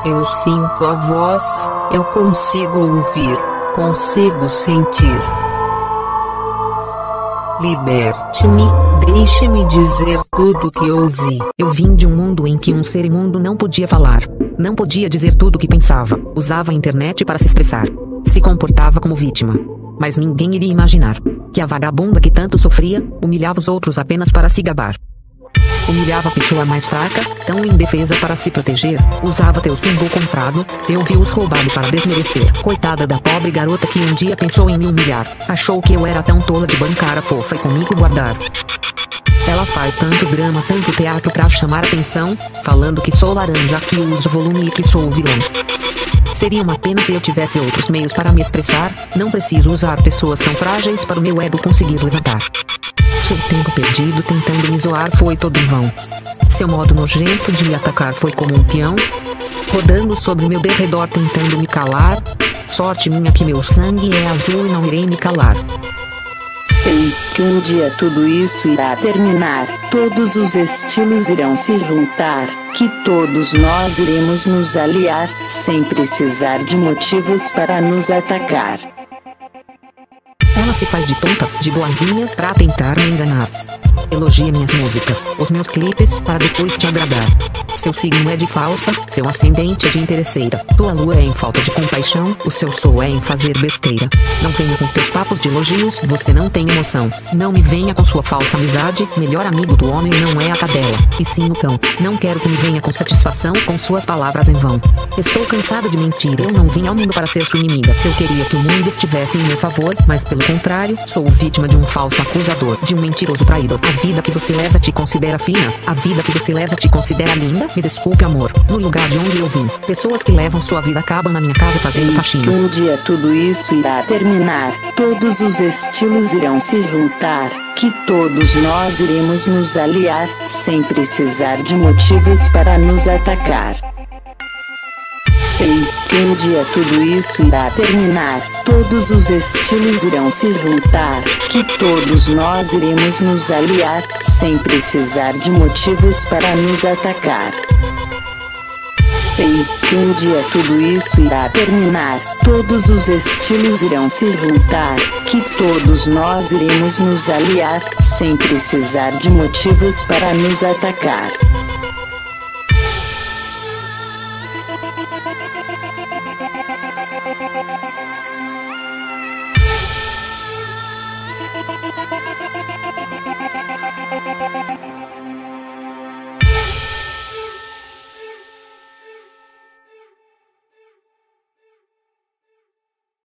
Eu sinto a voz, eu consigo ouvir, consigo sentir. Liberte-me, deixe-me dizer tudo o que ouvi. Eu vim de um mundo em que um ser imundo não podia falar, não podia dizer tudo o que pensava, usava a internet para se expressar, se comportava como vítima. Mas ninguém iria imaginar que a vagabunda que tanto sofria, humilhava os outros apenas para se gabar. Humilhava a pessoa mais fraca, tão indefesa para se proteger, usava teu símbolo comprado, teu views roubado para desmerecer. Coitada da pobre garota que um dia pensou em me humilhar, achou que eu era tão tola de bancar a fofa e comigo guardar. Ela faz tanto drama, tanto teatro pra chamar atenção, falando que sou laranja, que uso volume e que sou o vilão. Seria uma pena se eu tivesse outros meios para me expressar, não preciso usar pessoas tão frágeis para o meu ego conseguir levantar. Seu tempo perdido tentando me zoar foi todo em vão. Seu modo nojento de me atacar foi como um peão, rodando sobre meu derredor tentando me calar. Sorte minha que meu sangue é azul e não irei me calar. Sei que um dia tudo isso irá terminar, todos os estilos irão se juntar, que todos nós iremos nos aliar, sem precisar de motivos para nos atacar. Ela se faz de tonta, de boazinha, pra tentar me enganar. Elogia minhas músicas, os meus clipes, para depois te agradar. Seu signo é de falsa, seu ascendente é de interesseira. Tua lua é em falta de compaixão, o seu sol é em fazer besteira. Não venha com teus papos de elogios, você não tem emoção. Não me venha com sua falsa amizade, melhor amigo do homem não é a cadela, e sim o cão. Não quero que me venha com satisfação, com suas palavras em vão. Estou cansada de mentiras, eu não vim ao mundo para ser sua inimiga. Eu queria que o mundo estivesse em meu favor, mas pelo contrário, sou vítima de um falso acusador, de um mentiroso traidor. A vida que você leva te considera fina, a vida que você leva te considera linda. Me desculpe, amor, no lugar de onde eu vim. Pessoas que levam sua vida acabam na minha casa fazendo faxina. Um dia tudo isso irá terminar, todos os estilos irão se juntar, que todos nós iremos nos aliar, sem precisar de motivos para nos atacar. Sei que um dia tudo isso irá terminar, todos os estilos irão se juntar, que todos nós iremos nos aliar, sem precisar de motivos para nos atacar. Sei que um dia tudo isso irá terminar, todos os estilos irão se juntar, que todos nós iremos nos aliar, sem precisar de motivos para nos atacar.